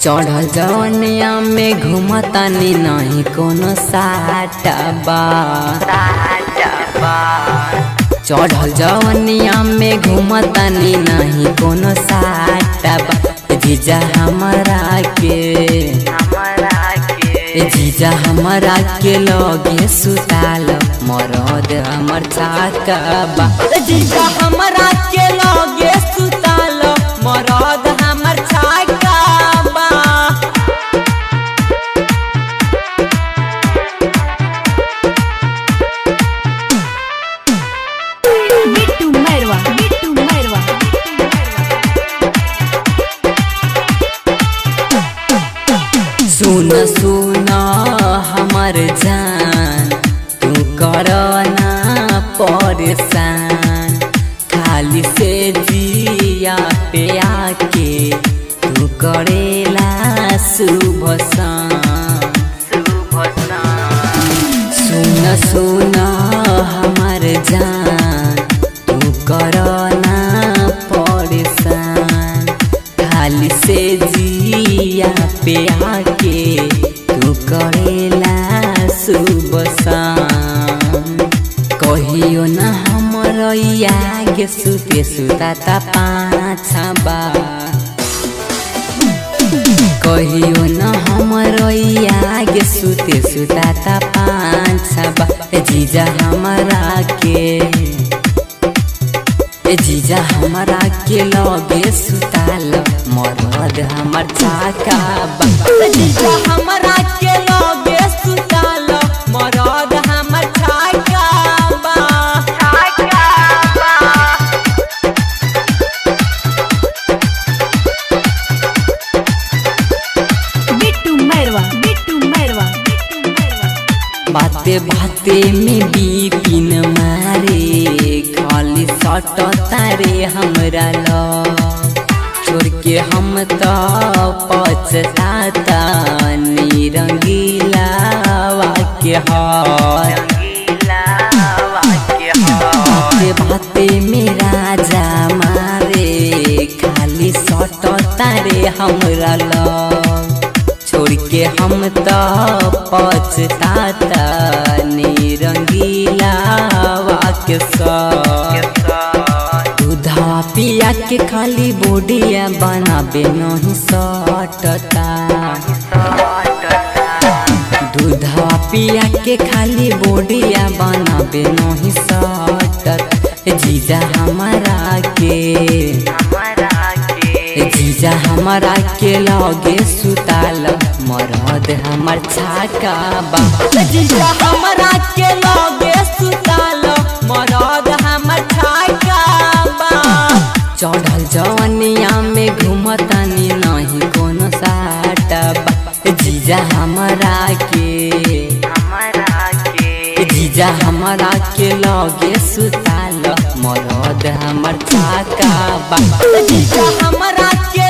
चढ़ल जवनिया में घूमतानी नहीं कोनो साटबा। चढ़ल जवनिया में घूमतानी नहीं कोनो साटबा। जीजा हमरा के लगे सुताल मरद हमर छाकबा। जीजा हमरा के लगे सुताल मरद हमर छाकबा। सुन सुन हमर जान तू करना परेशान। खाली से जिया पे आके तू करेला शुभ शाम। सुन सुन हमर जान तू करना परेशान। खाली से जिया पे आके तू करेला शुभ शाम। कहियो न हमर आगे सुते सुताता पाछबा। कहियो न हमर आगे सुते सुताता पाछबा। जीजा हमरा के लगे सुताल मरद हमर छाकबा। जीजा हमरा के लगे सुताल मरद हमर छाकबा। बाते बाते में बिपिन मारे खाली सट तारे हमरा छोड़ के हम तो पछताता रंगीला वाक्य बाते बाते में राजा मारे खाली सट तारे हमरा छोड़ के हम तो पछताता रंगीला वाक्य दूधा पिया के खाली बोडिया बनाबे नहीं सटता। दूधा पिया के खाली बोडिया बनाबे नहीं सटता। जीजा हमरा के लगे सुताल मरद हमर छाकबा। जीजा हमरा के लगे सुताल मरद हमर छाकबा। चढ़ल जवनिया में घूमतानी नहीं कोनो साटबा। जीजा हमरा के लगे सुताल मरद हमर छाकबा। जीजा हमरा के